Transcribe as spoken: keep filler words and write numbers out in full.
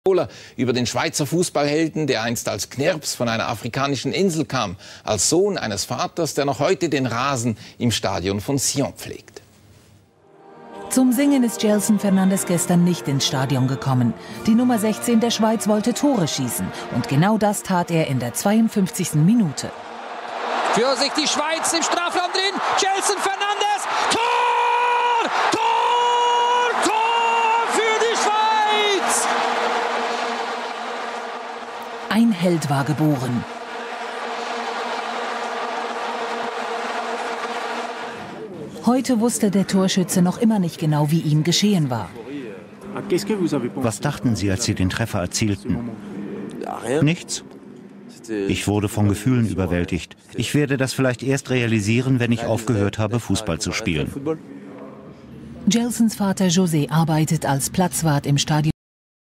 Über den Schweizer Fußballhelden, der einst als Knirps von einer afrikanischen Insel kam, als Sohn eines Vaters, der noch heute den Rasen im Stadion von Sion pflegt. Zum Singen ist Gelson Fernandes gestern nicht ins Stadion gekommen. Die Nummer sechzehn der Schweiz wollte Tore schießen und genau das tat er in der zweiundfünfzigsten Minute. Für sich die Schweiz im Strafraum drin, Gelson Fernandes, Tor! Tor! Tor für die Schweiz! Ein Held war geboren. Heute wusste der Torschütze noch immer nicht genau, wie ihm geschehen war. Was dachten Sie, als Sie den Treffer erzielten? Nichts. Ich wurde von Gefühlen überwältigt. Ich werde das vielleicht erst realisieren, wenn ich aufgehört habe, Fußball zu spielen. Gelsons Vater José arbeitet als Platzwart im Stadion.